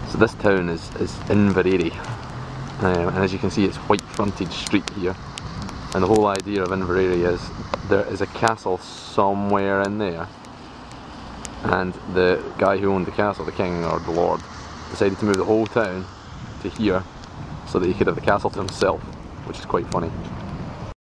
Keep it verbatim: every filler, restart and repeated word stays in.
So this town is, is Inveraray, um, and as you can see it's white frontage street here, and the whole idea of Inveraray is there is a castle somewhere in there, and the guy who owned the castle, the king or the lord, decided to move the whole town to here so that he could have the castle to himself, which is quite funny.